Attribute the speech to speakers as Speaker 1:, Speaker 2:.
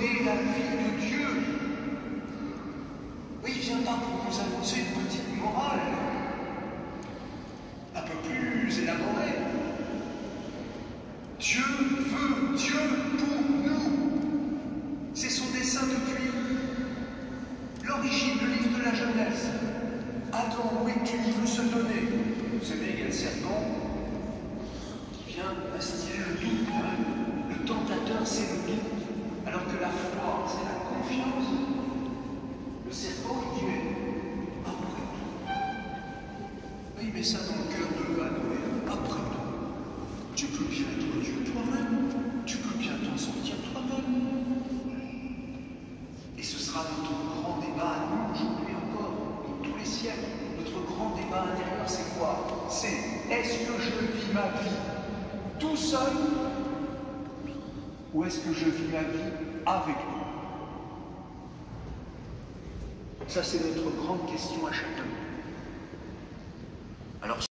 Speaker 1: donner la vie de Dieu. Oui, il vient pas pour nous annoncer une petite morale, un peu plus élaborée. Dieu veut Dieu pour nous. C'est son dessein depuis l'origine, le livre de la Genèse. Adam, oui, Dieu, il veut se donner. Vous savez, il y a le serpent qui vient instiller le doute. Le tentateur, c'est le doute. Alors que la foi, c'est la confiance. Le serpent, il dit, mais après tout. Oui, il met ça dans le cœur de Adam et Ève. Après tout, tu peux bien être Dieu toi-même. Tu peux bien t'en sortir toi-même. Et ce sera notre grand débat à nous, aujourd'hui encore, dans tous les siècles. Notre grand débat intérieur, c'est quoi? C'est, est-ce que je vis ma vie tout seul, ou est-ce que je vis ma vie avec lui? Ça, c'est notre grande question à chacun. Alors,